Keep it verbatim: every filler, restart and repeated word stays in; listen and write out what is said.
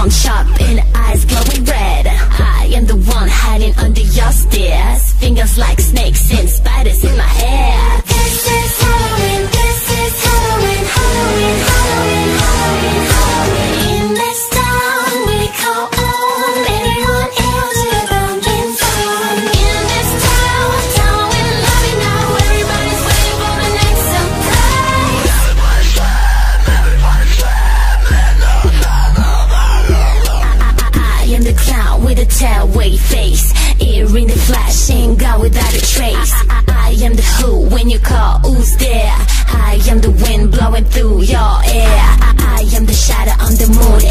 palm sharp and eyes glowing red. I am the one hiding under your stairs. Fingers like snakes and spiders in my hair. This is Halloween, this is Halloween, Halloween, Halloween, Halloween, Halloween. In this town we call on anyone else you're looking for. In this town, town we love you now. Everybody's waiting for the next surprise. I am the clown with a tailway face, ear in the flashing, gone without a trace. I, I, I am the who when you call, who's there? I am the wind blowing through your hair. I, I am the shadow on the moon